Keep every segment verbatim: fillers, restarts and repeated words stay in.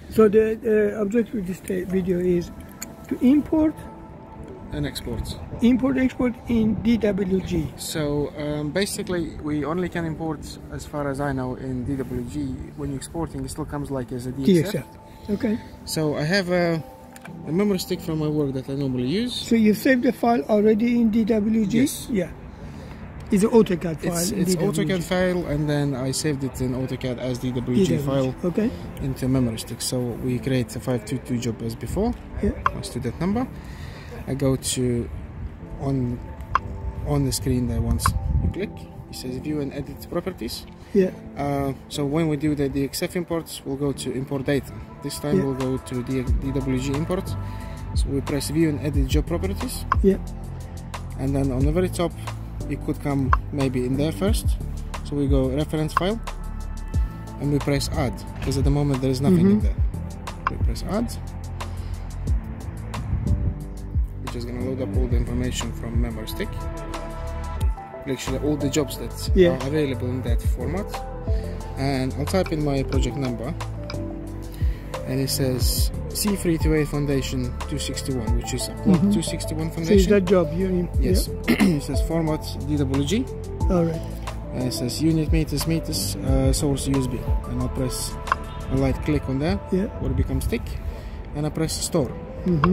So the, the objective of this video is to import and export. Import export in D W G. So um, basically we only can import, as far as I know, in D W G. When you're exporting, it still comes like as a D X F. Okay. So I have a, a memory stick from my work that I normally use. So you saved the file already in D W G? Yes. Yeah. It's an AutoCAD file. It's, in it's D W G. AutoCAD file, and then I saved it in AutoCAD as D W G, D W G file. Okay. Into a memory stick. So we create a five two two job as before. Yeah. My student number. I go to on on the screen there. Once you click, it says view and edit properties. Yeah. Uh, so when we do the D X F imports, we'll go to import data. This time yeah. we'll go to D W G import. So we press view and edit job properties. Yeah. And then on the very top, it could come maybe in there first. So we go reference file, and we press add, because at the moment there is nothing mm-hmm. in there. We press add. Which is going to load up all the information from memory stick. Actually, all the jobs that yeah. are available in that format. And I'll type in my project number, and it says C three twenty-eight Foundation two sixty-one, which is a mm-hmm. two sixty-one Foundation. So is that job you in? Yes. Yeah. It says format D W G. All right. And it says unit meters meters uh, source U S B, and I'll press a light click on that. Yeah. Where it becomes thick, and I press store. Mm-hmm.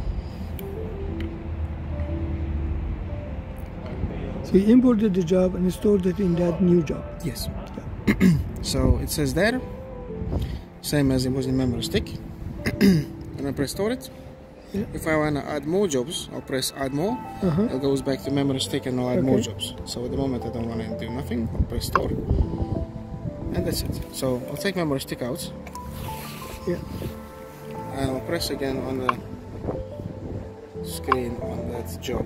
So you imported the job and stored it in that new job? Yes. Yeah. So it says there, same as it was in memory stick. And I press store it. Yeah. If I want to add more jobs, I'll press add more. Uh-huh. It goes back to memory stick and I'll add okay. more jobs. So at the moment I don't want to do nothing. I'll press store. And that's it. So I'll take memory stick out. Yeah. And I'll press again on the screen on that job.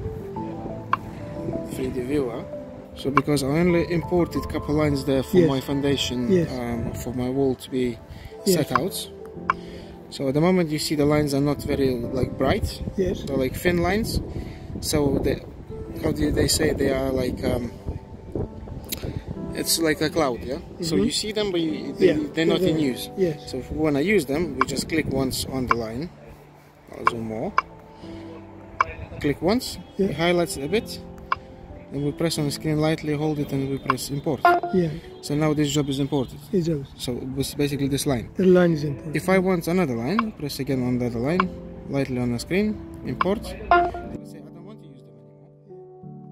three D viewer. So because I only imported a couple lines there for yes. my foundation, yes. um, for my wall to be yes. set out. So at the moment you see the lines are not very like bright. Yes. They're like thin lines. So they, how do they say, they are like um, it's like a cloud, yeah. Mm-hmm. So you see them, but you, they, yeah. they're not yeah. in use. Yes. So if we want to use them, we just click once on the line. I'll zoom more. Click once. Yeah. It highlights it a bit. And we press on the screen lightly, hold it, and we press import. Yeah. So now this job is imported. It is. So it was basically this line. The line is imported. If I want another line, press again on the other line, lightly on the screen, import.